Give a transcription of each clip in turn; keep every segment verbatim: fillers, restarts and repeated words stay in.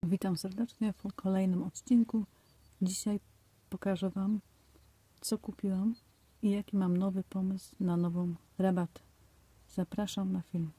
Witam serdecznie w kolejnym odcinku. Dzisiaj pokażę Wam, co kupiłam i jaki mam nowy pomysł na nową rabatę. Zapraszam na film.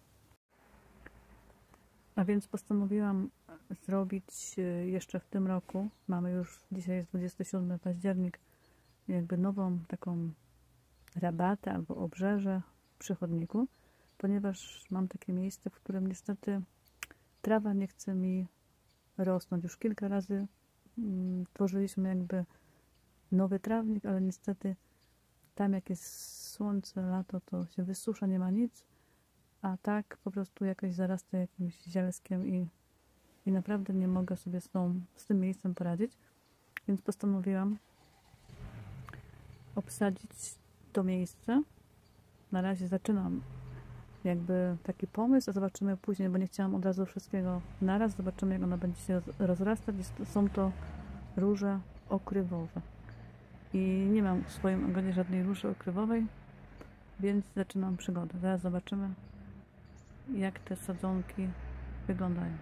A więc postanowiłam zrobić jeszcze w tym roku, mamy już, dzisiaj jest dwudziesty siódmy październik, jakby nową taką rabatę albo obrzeże przy chodniku, ponieważ mam takie miejsce, w którym niestety trawa nie chce mi rosnąć. Już kilka razy mm, tworzyliśmy jakby nowy trawnik, ale niestety tam jak jest słońce, lato, to się wysusza, nie ma nic, a tak po prostu jakoś zarasta jakimś zielskiem i, i naprawdę nie mogę sobie z, tą, z tym miejscem poradzić, więc postanowiłam obsadzić to miejsce. Na razie zaczynam jakby taki pomysł, a zobaczymy później, bo nie chciałam od razu wszystkiego naraz. Zobaczymy, jak ona będzie się rozrastać. Są to róże okrywowe i nie mam w swoim ogrodzie żadnej róży okrywowej, więc zaczynam przygodę. Zaraz zobaczymy, jak te sadzonki wyglądają.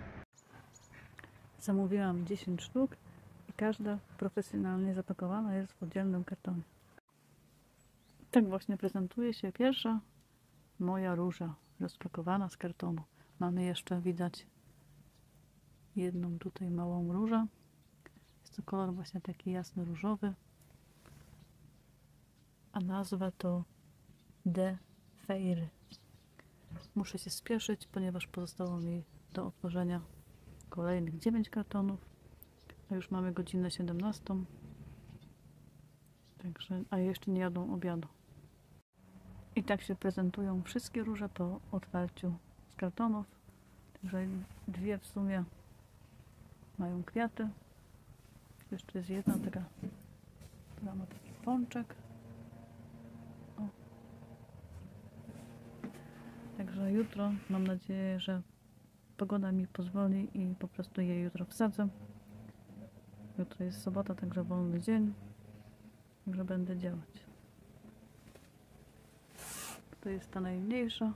Zamówiłam dziesięć sztuk i każda profesjonalnie zapakowana jest w oddzielnym kartonie. Tak właśnie prezentuje się pierwsza moja róża rozpakowana z kartonu. Mamy jeszcze, widać, jedną tutaj małą różę. Jest to kolor właśnie taki jasny różowy, a nazwa to De Fairy. Muszę się spieszyć, ponieważ pozostało mi do otworzenia kolejnych dziewięć kartonów, a już mamy godzinę siedemnastą, także, a jeszcze nie jadą obiadu. I tak się prezentują wszystkie róże po otwarciu z kartonów. Także dwie w sumie mają kwiaty. Jeszcze jest jedna taka, która ma taki pączek. O. Także jutro mam nadzieję, że pogoda mi pozwoli i po prostu je jutro wsadzę. Jutro jest sobota, także wolny dzień. Także będę działać. To jest ta najmniejsza.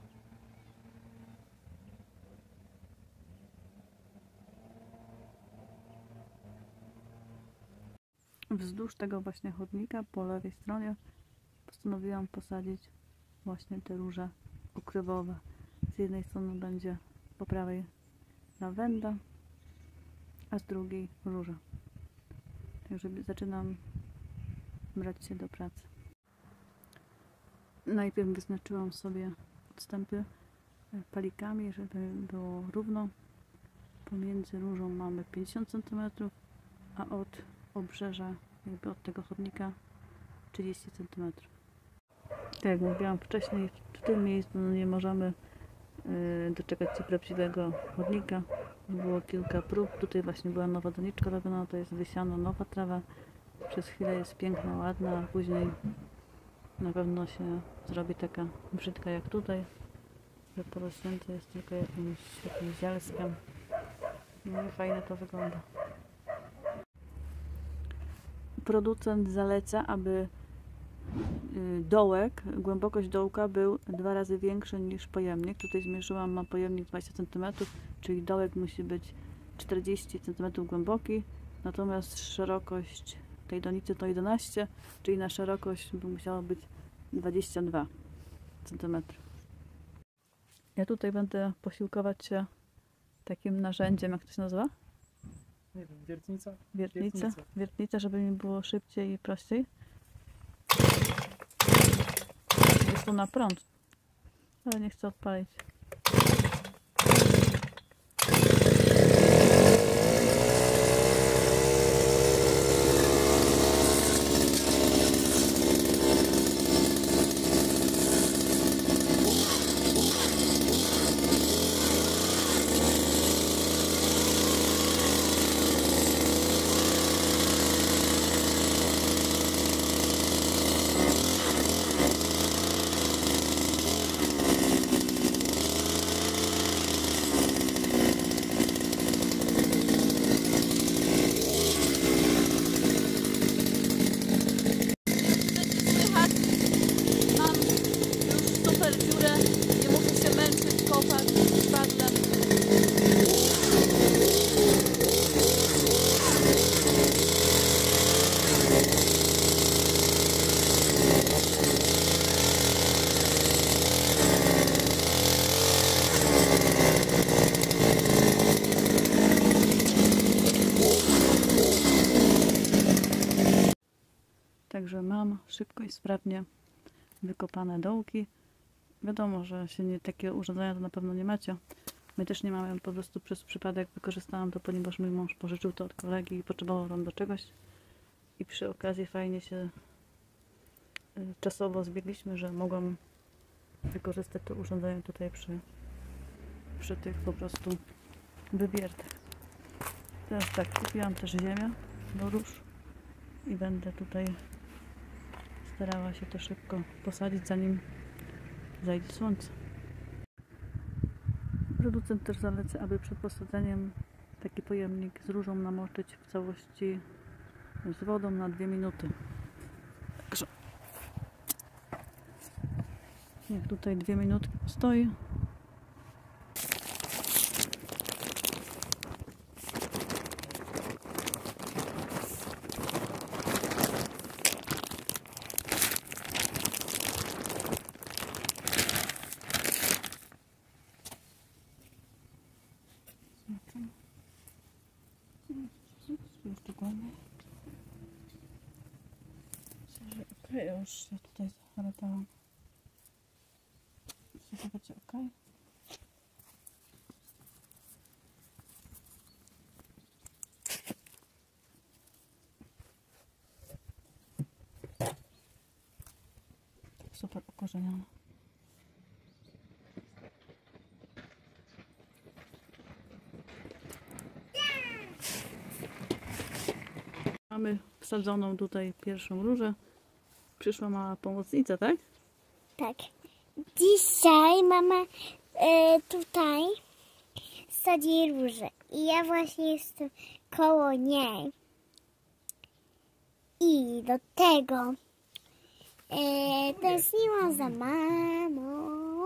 Wzdłuż tego właśnie chodnika po lewej stronie postanowiłam posadzić właśnie te róże okrywowe. Z jednej strony będzie po prawej lawenda, a z drugiej róża. Także zaczynam brać się do pracy. Najpierw wyznaczyłam sobie odstępy palikami, żeby było równo. Pomiędzy różą mamy pięćdziesiąt centymetrów, a od obrzeża, jakby od tego chodnika, trzydzieści centymetrów. Tak jak mówiłam wcześniej, w tym miejscu no nie możemy yy, doczekać się prawdziwego chodnika. Było kilka prób. Tutaj właśnie była nowa doniczka robiona, to jest wysiana nowa trawa. Przez chwilę jest piękna, ładna, a później na pewno się zrobi taka brzydka jak tutaj, że porośnięte jest tylko jakimś, jakimś zielskiem. No i fajnie to wygląda. Producent zaleca, aby dołek, głębokość dołka był dwa razy większy niż pojemnik. Tutaj zmierzyłam, mam pojemnik dwadzieścia centymetrów, czyli dołek musi być czterdzieści centymetrów głęboki, natomiast szerokość tej donicy to jedenaście, czyli na szerokość by musiało być dwadzieścia dwa centymetry. Ja tutaj będę posiłkować się takim narzędziem, jak to się nazywa? Nie wiem, wiertnica? Wiertnica. Wiertnica. Wiertnica, żeby mi było szybciej i prościej. Jest to na prąd, ale nie chcę odpalić. kopać szpadlem. zrobiłam szybko i sprawnie wykopane dołki. Wiadomo, że się nie, takie urządzenia to na pewno nie macie. My też nie mamy, po prostu przez przypadek wykorzystałam to, ponieważ mój mąż pożyczył to od kolegi i potrzebował tam do czegoś. I przy okazji fajnie się y, czasowo zbiegliśmy, że mogłam wykorzystać to urządzenie tutaj przy, przy tych po prostu wywiertach. Teraz tak, kupiłam też ziemię do róż i będę tutaj starała się to szybko posadzić, zanim zajdzie słońce. Producent też zaleca, aby przed posadzeniem taki pojemnik z różą namoczyć w całości z wodą na dwie minuty. Także niech tutaj dwie minutki stoi. Jeszcze głębiej. Myślę, że okej, okay, już się tutaj zaradałam. Myślę, że będzie okej. Super ukorzenione. Mamy wsadzoną tutaj pierwszą różę. Przyszła mała pomocnica, tak? Tak. Dzisiaj mama e, tutaj sadzi róże i ja właśnie jestem koło niej. I do tego e, tęskniłam za mamą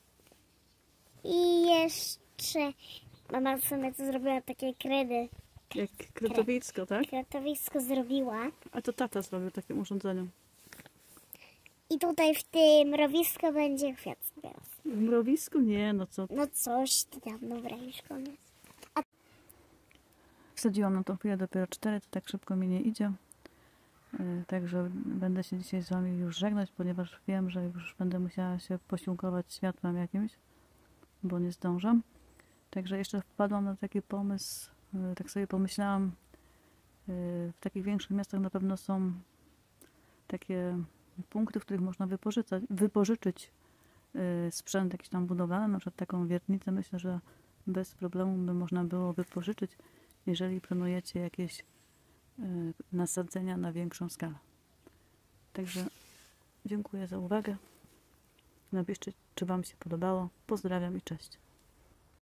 i jeszcze mama w sumie to zrobiła takie kredy. Jak kretowisko, tak? Kretowisko zrobiła. A to tata zrobił takim urządzeniem. I tutaj w tym mrowisku będzie kwiat teraz. W mrowisku? Nie, no co? No coś ty tam, dobra, już koniec. Wsadziłam na tą chwilę dopiero cztery, to tak szybko mi nie idzie. Yy, także będę się dzisiaj z wami już żegnać, ponieważ wiem, że już będę musiała się posiłkować światłem jakimś, bo nie zdążę. Także jeszcze wpadłam na taki pomysł, yy, tak sobie pomyślałam, yy, w takich większych miastach na pewno są takie punkty, w których można wypożyczać, wypożyczyć yy, sprzęt jakiś tam budowlany, na przykład taką wiertnicę. Myślę, że bez problemu by można było wypożyczyć, jeżeli planujecie jakieś yy, nasadzenia na większą skalę. Także dziękuję za uwagę. Napiszcie, czy wam się podobało. Pozdrawiam i cześć.